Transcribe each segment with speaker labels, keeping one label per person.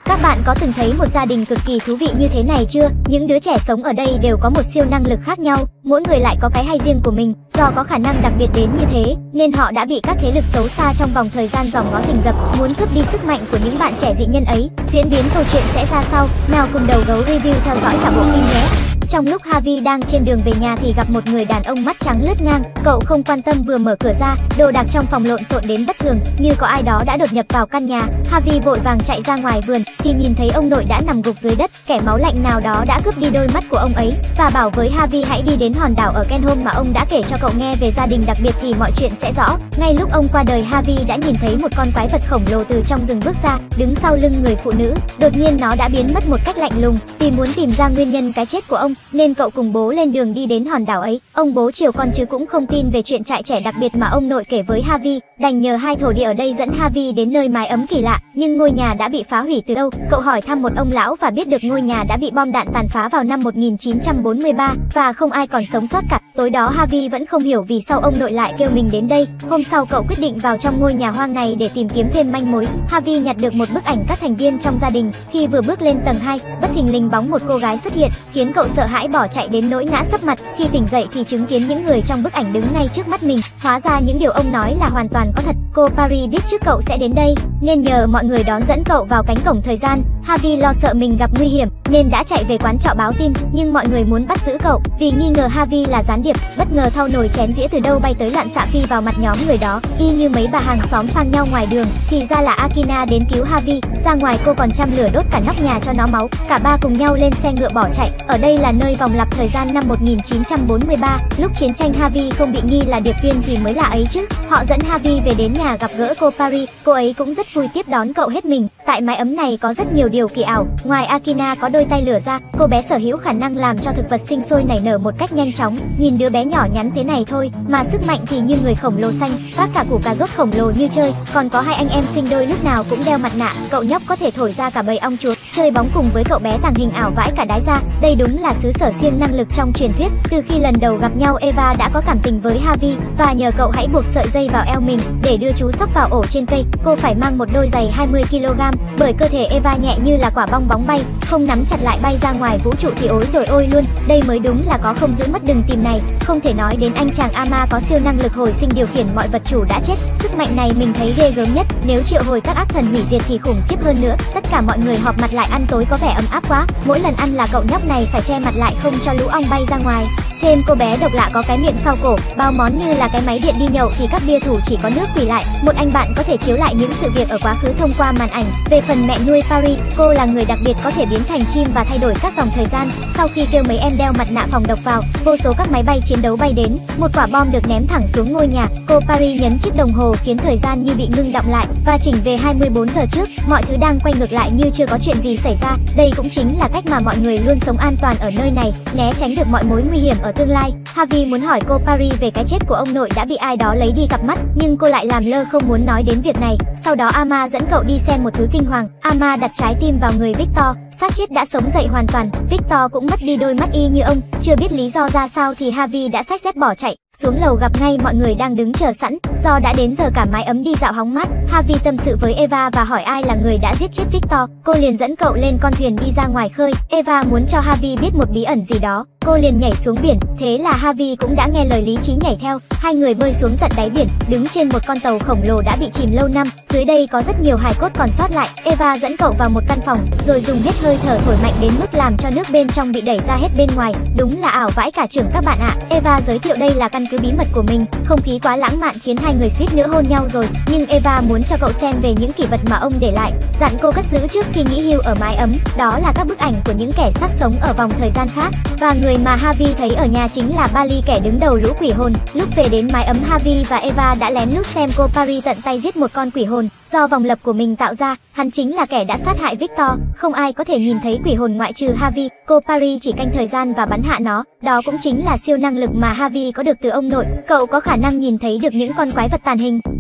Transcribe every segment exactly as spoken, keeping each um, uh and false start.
Speaker 1: Các bạn có từng thấy một gia đình cực kỳ thú vị như thế này chưa? Những đứa trẻ sống ở đây đều có một siêu năng lực khác nhau, mỗi người lại có cái hay riêng của mình. Do có khả năng đặc biệt đến như thế, nên họ đã bị các thế lực xấu xa trong vòng thời gian dòm ngó rình rập, muốn cướp đi sức mạnh của những bạn trẻ dị nhân ấy. Diễn biến câu chuyện sẽ ra sao? Nào cùng Đầu Gấu review theo dõi cả bộ phim nhé! Trong lúc Harvey đang trên đường về nhà thì gặp một người đàn ông mắt trắng lướt ngang. Cậu không quan tâm vừa mở cửa ra, đồ đạc trong phòng lộn xộn đến bất thường, như có ai đó đã đột nhập vào căn nhà. Harvey vội vàng chạy ra ngoài vườn thì nhìn thấy ông nội đã nằm gục dưới đất. Kẻ máu lạnh nào đó đã cướp đi đôi mắt của ông ấy và bảo với Harvey hãy đi đến hòn đảo ở Kenholm mà ông đã kể cho cậu nghe về gia đình đặc biệt thì mọi chuyện sẽ rõ. Ngay lúc ông qua đời, Harvey đã nhìn thấy một con quái vật khổng lồ từ trong rừng bước ra, đứng sau lưng người phụ nữ. Đột nhiên nó đã biến mất một cách lạnh lùng. Vì muốn tìm ra nguyên nhân cái chết của ông nên cậu cùng bố lên đường đi đến hòn đảo ấy. Ông bố chiều con chứ cũng không tin về chuyện trại trẻ đặc biệt mà ông nội kể với Harvey, đành nhờ hai thổ địa ở đây dẫn Harvey đến nơi mái ấm kỳ lạ. Nhưng ngôi nhà đã bị phá hủy từ đâu? Cậu hỏi thăm một ông lão và biết được ngôi nhà đã bị bom đạn tàn phá vào năm một nghìn chín trăm bốn mươi ba và không ai còn sống sót cả. Tối đó Harvey vẫn không hiểu vì sao ông nội lại kêu mình đến đây. Hôm sau cậu quyết định vào trong ngôi nhà hoang này để tìm kiếm thêm manh mối. Harvey nhặt được một bức ảnh các thành viên trong gia đình. Khi vừa bước lên tầng hai, bất thình lình bóng một cô gái xuất hiện, khiến cậu sợ hãi bỏ chạy đến nỗi ngã sấp mặt. Khi tỉnh dậy thì chứng kiến những người trong bức ảnh đứng ngay trước mắt mình. Hóa ra những điều ông nói là hoàn toàn có thật. Cô Paris biết trước cậu sẽ đến đây nên nhờ mọi người đón dẫn cậu vào cánh cổng thời gian. Harvey lo sợ mình gặp nguy hiểm nên đã chạy về quán trọ báo tin, nhưng mọi người muốn bắt giữ cậu vì nghi ngờ Harvey là gián điệp. Bất ngờ thau nồi chén dĩa từ đâu bay tới loạn xạ phi vào mặt nhóm người đó, y như mấy bà hàng xóm phang nhau ngoài đường. Thì ra là Akina đến cứu Harvey. Ra ngoài cô còn chăm lửa đốt cả nóc nhà cho nó máu. Cả ba cùng nhau lên xe ngựa bỏ chạy. Ở đây là nơi vòng lặp thời gian năm một nghìn chín trăm bốn mươi ba. Lúc chiến tranh Harvey không bị nghi là điệp viên thì mới lạ ấy chứ. Họ dẫn Harvey về đến nhà gặp gỡ cô Paris. Cô ấy cũng rất vui tiếp đón cậu hết mình. Tại mái ấm này có rất nhiều điều kỳ ảo. Ngoài Akina có đôi tay lửa ra, cô bé sở hữu khả năng làm cho thực vật sinh sôi nảy nở một cách nhanh chóng. Nhìn đứa bé nhỏ nhắn thế này thôi mà sức mạnh thì như người khổng lồ xanh, phát cả củ cà rốt khổng lồ như chơi. Còn có hai anh em sinh đôi lúc nào cũng đeo mặt nạ. Cậu nhóc có thể thổi ra cả bầy ong chuột. Chơi bóng cùng với cậu bé tàng hình ảo vãi cả đái ra. Đây đúng là xứ sở siêng năng lực trong truyền thuyết. Từ khi lần đầu gặp nhau, Eva đã có cảm tình với Harvey và nhờ cậu hãy buộc sợi dây vào eo mình để đưa chú sóc vào ổ trên cây. Cô phải mang một đôi giày hai mươi ki lô gam bởi cơ thể Eva nhẹ như là quả bong bóng bay, không nắm chặt lại bay ra ngoài vũ trụ thì ối rồi ôi luôn. Đây mới đúng là có không giữ mất đừng tìm này. Không thể nói đến anh chàng Ama có siêu năng lực hồi sinh điều khiển mọi vật chủ đã chết. Sức mạnh này mình thấy ghê gớm nhất. Nếu triệu hồi các ác thần hủy diệt thì khủng khiếp hơn nữa. Tất cả mọi người họp mặt lại ăn tối có vẻ ấm áp quá. Mỗi lần ăn là cậu nhóc này phải che mặt lại không cho lũ ong bay ra ngoài. Thêm cô bé độc lạ có cái miệng sau cổ, bao món như là cái máy điện đi nhậu thì các bia thủ chỉ có nước quỳ lại. Một anh bạn có thể chiếu lại những sự việc ở quá khứ thông qua màn ảnh. Về phần mẹ nuôi Paris, cô là người đặc biệt có thể biến thành chim và thay đổi các dòng thời gian. Sau khi kêu mấy em đeo mặt nạ phòng độc vào, vô số các máy bay chiến đấu bay đến. Một quả bom được ném thẳng xuống ngôi nhà. Cô Paris nhấn chiếc đồng hồ khiến thời gian như bị ngưng đọng lại và chỉnh về hai mươi bốn giờ trước. Mọi thứ đang quay ngược lại như chưa có chuyện gì xảy ra. Đây cũng chính là cách mà mọi người luôn sống an toàn ở nơi này, né tránh được mọi mối nguy hiểm ở tương lai. Harvey muốn hỏi cô Paris về cái chết của ông nội đã bị ai đó lấy đi cặp mắt, nhưng cô lại làm lơ không muốn nói đến việc này. Sau đó Ama dẫn cậu đi xem một thứ kinh hoàng. Ama đặt trái tim vào người Victor, xác chết đã sống dậy hoàn toàn. Victor cũng mất đi đôi mắt y như ông. Chưa biết lý do ra sao thì Harvey đã xách dép bỏ chạy. Xuống lầu gặp ngay mọi người đang đứng chờ sẵn. Do đã đến giờ cả mái ấm đi dạo hóng mát, Harvey tâm sự với Eva và hỏi ai là người đã giết chết Victor. Cô liền dẫn cậu lên con thuyền đi ra ngoài khơi. Eva muốn cho Harvey biết một bí ẩn gì đó. Cô liền nhảy xuống biển. Thế là Harvey cũng đã nghe lời lý trí nhảy theo. Hai người bơi xuống tận đáy biển, đứng trên một con tàu khổng lồ đã bị chìm lâu năm. Dưới đây có rất nhiều hài cốt còn sót lại. Eva dẫn cậu vào một căn phòng, rồi dùng hết hơi thở thổi mạnh đến mức làm cho nước bên trong bị đẩy ra hết bên ngoài. Đúng là ảo vãi cả trưởng các bạn ạ. À. Eva giới thiệu đây là căn cứ bí mật của mình. Không khí quá lãng mạn khiến hai người suýt nữa hôn nhau rồi. Nhưng Eva muốn cho cậu xem về những kỷ vật mà ông để lại, dặn cô cất giữ trước khi nghỉ hưu ở mái ấm. Đó là các bức ảnh của những kẻ xác sống ở vòng thời gian khác. Và người mà Harvey thấy ở nhà chính là Bali, kẻ đứng đầu lũ quỷ hồn. Lúc về đến mái ấm, Harvey và Eva đã lén lút xem cô Paris tận tay giết một con quỷ hồn do vòng lập của mình tạo ra. Hắn chính là kẻ đã sát hại Victor. Không ai có thể nhìn thấy quỷ hồn ngoại trừ Harvey. Cô Paris chỉ canh thời gian và bắn hạ nó. Đó cũng chính là siêu năng lực mà Harvey có được từ ông nội. Cậu có khả năng nhìn thấy được những con quái vật tàn hình.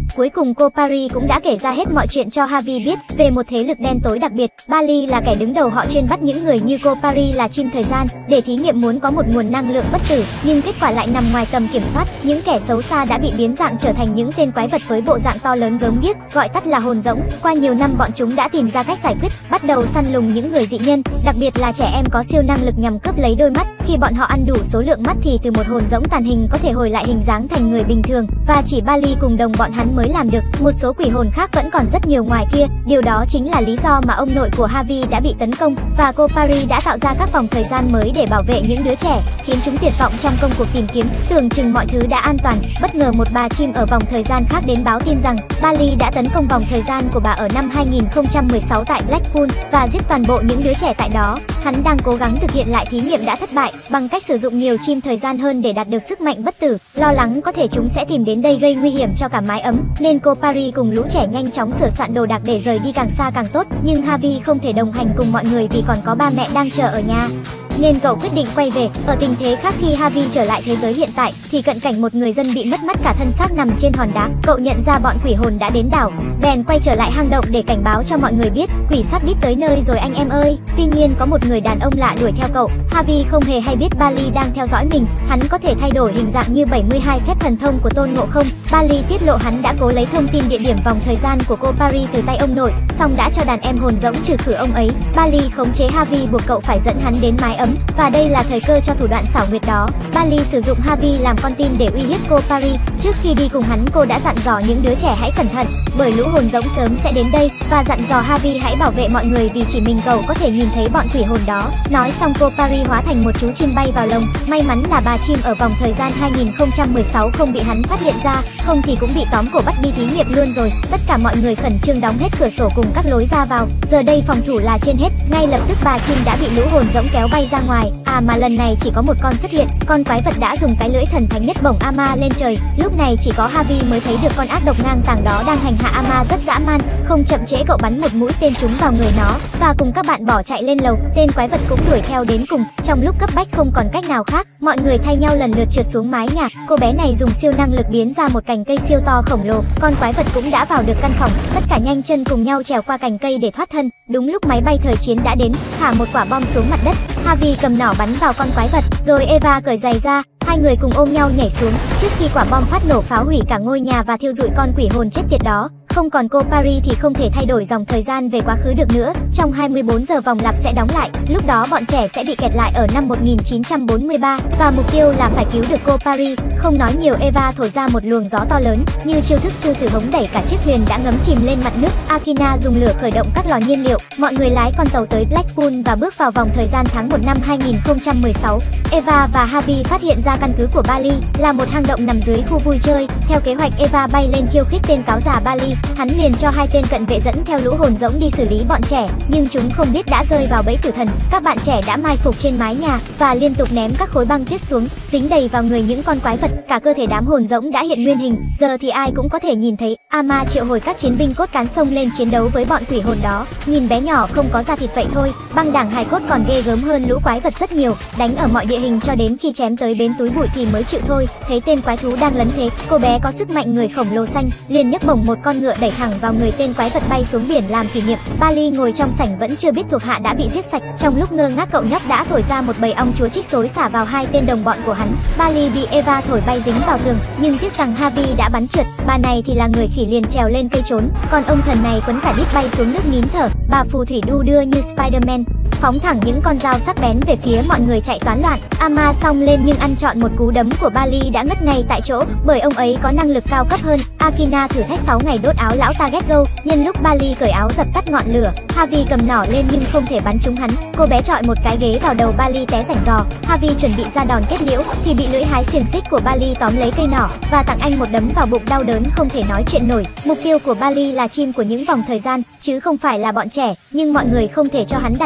Speaker 1: Cuối cùng cô Paris cũng đã kể ra hết mọi chuyện cho Harvey biết về một thế lực đen tối đặc biệt. Bali là kẻ đứng đầu, họ chuyên bắt những người như cô Paris là chim thời gian để thí nghiệm, muốn có một nguồn năng lượng bất tử, nhưng kết quả lại nằm ngoài tầm kiểm soát. Những kẻ xấu xa đã bị biến dạng trở thành những tên quái vật với bộ dạng to lớn gớm ghiếc, gọi tắt là hồn rỗng. Qua nhiều năm, bọn chúng đã tìm ra cách giải quyết, bắt đầu săn lùng những người dị nhân, đặc biệt là trẻ em có siêu năng lực nhằm cướp lấy đôi mắt. Khi bọn họ ăn đủ số lượng mắt thì từ một hồn rỗng tàn hình có thể hồi lại hình dáng thành người bình thường, và chỉ Bali cùng đồng bọn hắn mới làm được. Một số quỷ hồn khác vẫn còn rất nhiều ngoài kia. Điều đó chính là lý do mà ông nội của Harvey đã bị tấn công, và cô Paris đã tạo ra các vòng thời gian mới để bảo vệ những đứa trẻ, khiến chúng tuyệt vọng trong công cuộc tìm kiếm. Tưởng chừng mọi thứ đã an toàn, bất ngờ một bà chim ở vòng thời gian khác đến báo tin rằng Bali đã tấn công vòng thời gian của bà ở năm hai nghìn không trăm mười sáu tại Blackpool và giết toàn bộ những đứa trẻ tại đó. Hắn đang cố gắng thực hiện lại thí nghiệm đã thất bại bằng cách sử dụng nhiều chim thời gian hơn để đạt được sức mạnh bất tử. Lo lắng có thể chúng sẽ tìm đến đây gây nguy hiểm cho cả mái ấm, nên cô Paris cùng lũ trẻ nhanh chóng sửa soạn đồ đạc để rời đi càng xa càng tốt. Nhưng Harvey không thể đồng hành cùng mọi người vì còn có ba mẹ đang chờ ở nhà, nên cậu quyết định quay về. Ở tình thế khác, khi Harvey trở lại thế giới hiện tại thì cận cảnh một người dân bị mất mắt cả thân xác nằm trên hòn đá. Cậu nhận ra bọn quỷ hồn đã đến đảo, bèn quay trở lại hang động để cảnh báo cho mọi người biết quỷ sắp đít tới nơi rồi anh em ơi. Tuy nhiên có một người đàn ông lạ đuổi theo cậu. Harvey không hề hay biết Bali đang theo dõi mình. Hắn có thể thay đổi hình dạng như bảy mươi hai phép thần thông của Tôn Ngộ Không. Bali tiết lộ hắn đã cố lấy thông tin địa điểm vòng thời gian của cô Paris từ tay ông nội, xong đã cho đàn em hồn rỗng trừ khử ông ấy. Bali khống chế Harvey, buộc cậu phải dẫn hắn đến mái ấm, và đây là thời cơ cho thủ đoạn xảo quyệt đó. Bali sử dụng Harvey làm con tin để uy hiếp cô Paris. Trước khi đi cùng hắn, cô đã dặn dò những đứa trẻ hãy cẩn thận, bởi lũ hồn rỗng sớm sẽ đến đây, và dặn dò Harvey hãy bảo vệ mọi người vì chỉ mình cậu có thể nhìn thấy bọn quỷ hồn đó. Nói xong, cô Paris hóa thành một chú chim bay vào lồng. May mắn là bà chim ở vòng thời gian hai nghìn không trăm mười sáu không bị hắn phát hiện ra, không thì cũng bị tóm cổ bắt đi thí nghiệm luôn rồi. Tất cả mọi người khẩn trương đóng hết cửa sổ cùng các lối ra vào. Giờ đây phòng thủ là trên hết. Ngay lập tức bà chim đã bị lũ hồn rỗng kéo bay ra ngoài. À mà lần này chỉ có một con xuất hiện. Con quái vật đã dùng cái lưỡi thần thánh nhất bổng Ama lên trời. Lúc này chỉ có Harvey mới thấy được con ác độc ngang tàng đó đang hành hạ Ama rất dã man. Không chậm trễ, cậu bắn một mũi tên trúng vào người nó và cùng các bạn bỏ chạy lên lầu. Tên quái vật cũng đuổi theo đến cùng. Trong lúc cấp bách không còn cách nào khác, mọi người thay nhau lần lượt trượt xuống mái nhà. Cô bé này dùng siêu năng lực biến ra một cành cây siêu to khổng lồ. Con quái vật cũng đã vào được căn phòng. Tất cả nhanh chân cùng nhau trèo qua cành cây để thoát thân. Đúng lúc máy bay thời chiến đã đến, thả một quả bom xuống mặt đất. Harvey cầm nỏ bắn vào con quái vật, rồi Eva cởi giày ra. Hai người cùng ôm nhau nhảy xuống trước khi quả bom phát nổ phá hủy cả ngôi nhà và thiêu rụi con quỷ hồn chết tiệt đó. Không còn cô Paris thì không thể thay đổi dòng thời gian về quá khứ được nữa. Trong hai mươi bốn giờ vòng lặp sẽ đóng lại. Lúc đó bọn trẻ sẽ bị kẹt lại ở năm một nghìn chín trăm bốn mươi ba và mục tiêu là phải cứu được cô Paris. Không nói nhiều, Eva thổi ra một luồng gió to lớn, như chiêu thức sư tử hống đẩy cả chiếc thuyền đã ngấm chìm lên mặt nước. Akina dùng lửa khởi động các lò nhiên liệu. Mọi người lái con tàu tới Blackpool và bước vào vòng thời gian tháng một năm hai nghìn không trăm mười sáu. Eva và Harvey phát hiện ra căn cứ của Bali là một hang động nằm dưới khu vui chơi. Theo kế hoạch, Eva bay lên khiêu khích tên cáo già Bali. Hắn liền cho hai tên cận vệ dẫn theo lũ hồn rỗng đi xử lý bọn trẻ, nhưng chúng không biết đã rơi vào bẫy tử thần. Các bạn trẻ đã mai phục trên mái nhà và liên tục ném các khối băng tuyết xuống, dính đầy vào người những con quái vật. Cả cơ thể đám hồn rỗng đã hiện nguyên hình, giờ thì ai cũng có thể nhìn thấy. Ama triệu hồi các chiến binh cốt cán xông lên chiến đấu với bọn quỷ hồn đó. Nhìn bé nhỏ không có da thịt vậy thôi, băng đảng hài cốt còn ghê gớm hơn lũ quái vật rất nhiều, đánh ở mọi địa hình cho đến khi chém tới bến túi bụi thì mới chịu thôi. Thấy tên quái thú đang lấn thế, cô bé có sức mạnh người khổng lồ xanh liền nhấc bổng một con ngựa đẩy thẳng vào người tên quái vật bay xuống biển làm kỷ niệm. Bali ngồi trong sảnh vẫn chưa biết thuộc hạ đã bị giết sạch. Trong lúc ngơ ngác, cậu nhóc đã thổi ra một bầy ong chúa trích xối xả vào hai tên đồng bọn của hắn. Bali bị Eva thổi bay dính vào tường, nhưng tiếc rằng Harvey đã bắn trượt. Bà này thì là người khỉ liền trèo lên cây trốn, còn ông thần này quấn cả đít bay xuống nước nín thở. Bà phù thủy đu đưa như Spider-Man, phóng thẳng những con dao sắc bén về phía mọi người chạy toán loạn. Ama xông lên nhưng ăn trọn một cú đấm của Bali đã ngất ngay tại chỗ, bởi ông ấy có năng lực cao cấp hơn. Akina thử thách sáu ngày đốt áo lão Tagetgo. Nhân lúc Bali cởi áo dập tắt ngọn lửa, Harvey cầm nỏ lên nhưng không thể bắn trúng hắn. Cô bé chọi một cái ghế vào đầu Bali té rảnh rò. Harvey chuẩn bị ra đòn kết liễu thì bị lưỡi hái xiềng xích của Bali tóm lấy cây nỏ và tặng anh một đấm vào bụng đau đớn không thể nói chuyện nổi. Mục tiêu của Bali là chim của những vòng thời gian chứ không phải là bọn trẻ, nhưng mọi người không thể cho hắn đạt được điều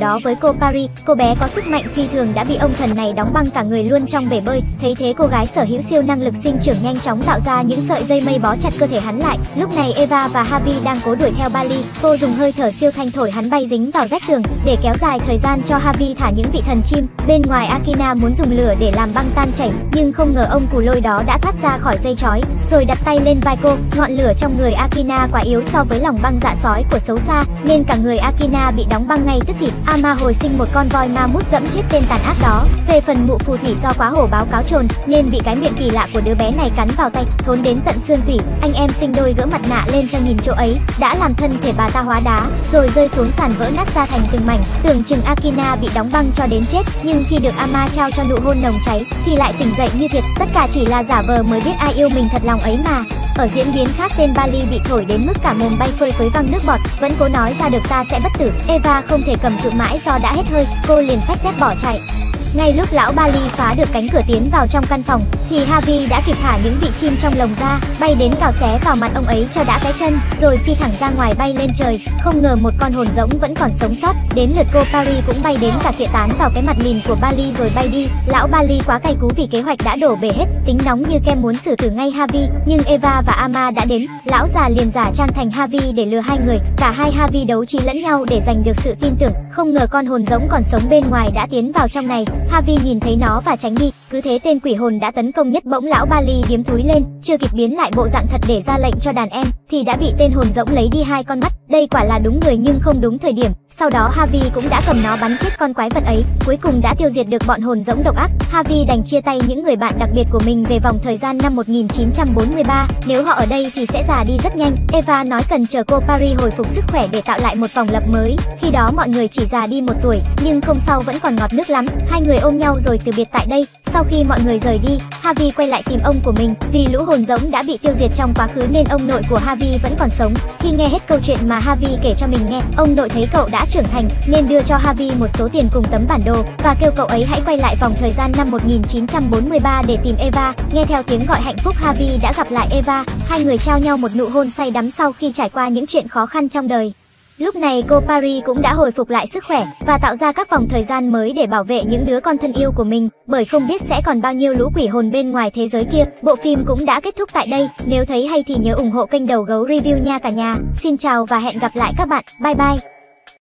Speaker 1: đó với cô Paris. Cô bé có sức mạnh phi thường đã bị ông thần này đóng băng cả người luôn trong bể bơi. Thấy thế cô gái sở hữu siêu năng lực sinh trưởng nhanh chóng tạo ra những sợi dây mây bó chặt cơ thể hắn lại. Lúc này Eva và Harvey đang cố đuổi theo Bali. Cô dùng hơi thở siêu thanh thổi hắn bay dính vào rách tường để kéo dài thời gian cho Harvey thả những vị thần chim. Bên ngoài Akina muốn dùng lửa để làm băng tan chảy, nhưng không ngờ ông cù lôi đó đã thoát ra khỏi dây trói, rồi đặt tay lên vai cô. Ngọn lửa trong người Akina quá yếu so với lòng băng dạ sói của xấu xa, nên cả người Akina bị đóng băng ngay tức thì. Ama hồi sinh một con voi ma mút dẫm chết tên tàn ác đó. Về phần mụ phù thủy do quá hổ báo cáo trồn nên bị cái miệng kỳ lạ của đứa bé này cắn vào tay, thốn đến tận xương tủy. Anh em sinh đôi gỡ mặt nạ lên cho nhìn chỗ ấy, đã làm thân thể bà ta hóa đá, rồi rơi xuống sàn vỡ nát ra thành từng mảnh. Tưởng chừng Akina bị đóng băng cho đến chết, nhưng khi được Ama trao cho nụ hôn nồng cháy thì lại tỉnh dậy như thiệt. Tất cả chỉ là giả vờ mới biết ai yêu mình thật lòng ấy mà. Ở diễn biến khác, tên Bali bị thổi đến mức cả mồm bay phơi phới văng nước bọt, vẫn cố nói ra được ta sẽ bất tử. Eva không thể cầm cự mãi do đã hết hơi, cô liền xách dép bỏ chạy. Ngay lúc lão Bali phá được cánh cửa tiến vào trong căn phòng thì Harvey đã kịp thả những vị chim trong lồng ra, bay đến cào xé vào mặt ông ấy cho đã cái chân, rồi phi thẳng ra ngoài bay lên trời. Không ngờ một con hồn rỗng vẫn còn sống sót. Đến lượt cô Paris cũng bay đến cả khịa tán vào cái mặt lìn của Bali rồi bay đi. Lão Bali quá cay cú vì kế hoạch đã đổ bể hết, tính nóng như kem muốn xử tử ngay Harvey, nhưng Eva và Ama đã đến. Lão già liền giả trang thành Harvey để lừa hai người. Cả hai Harvey đấu trí lẫn nhau để giành được sự tin tưởng. Không ngờ con hồn rỗng còn sống bên ngoài đã tiến vào trong này. Harvey nhìn thấy nó và tránh đi. Cứ thế tên quỷ hồn đã tấn công nhất. Bỗng lão Bali điếm thúi lên, chưa kịp biến lại bộ dạng thật để ra lệnh cho đàn em thì đã bị tên hồn rỗng lấy đi hai con mắt. Đây quả là đúng người nhưng không đúng thời điểm. Sau đó Harvey cũng đã cầm nó bắn chết con quái vật ấy. Cuối cùng đã tiêu diệt được bọn hồn rỗng độc ác. Harvey đành chia tay những người bạn đặc biệt của mình về vòng thời gian năm một nghìn chín trăm bốn mươi ba. Nếu họ ở đây thì sẽ già đi rất nhanh. Eva nói cần chờ cô Paris hồi phục sức khỏe để tạo lại một vòng lập mới. Khi đó mọi người chỉ già đi một tuổi, nhưng không sau vẫn còn ngọt nước lắm. Hai người ôm nhau rồi từ biệt tại đây. Sau khi mọi người rời đi, Harvey quay lại tìm ông của mình. Vì lũ hồn rỗng đã bị tiêu diệt trong quá khứ nên ông nội của Harvey vẫn còn sống. Khi nghe hết câu chuyện mà Harvey kể cho mình nghe, ông nội thấy cậu đã trưởng thành nên đưa cho Harvey một số tiền cùng tấm bản đồ và kêu cậu ấy hãy quay lại vòng thời gian năm một nghìn chín trăm bốn mươi ba để tìm Eva. Nghe theo tiếng gọi hạnh phúc, Harvey đã gặp lại Eva. Hai người trao nhau một nụ hôn say đắm sau khi trải qua những chuyện khó khăn trong đời. Lúc này cô Paris cũng đã hồi phục lại sức khỏe và tạo ra các vòng thời gian mới để bảo vệ những đứa con thân yêu của mình, bởi không biết sẽ còn bao nhiêu lũ quỷ hồn bên ngoài thế giới kia. Bộ phim cũng đã kết thúc tại đây. Nếu thấy hay thì nhớ ủng hộ kênh Đầu Gấu Review nha cả nhà. Xin chào và hẹn gặp lại các bạn. Bye bye.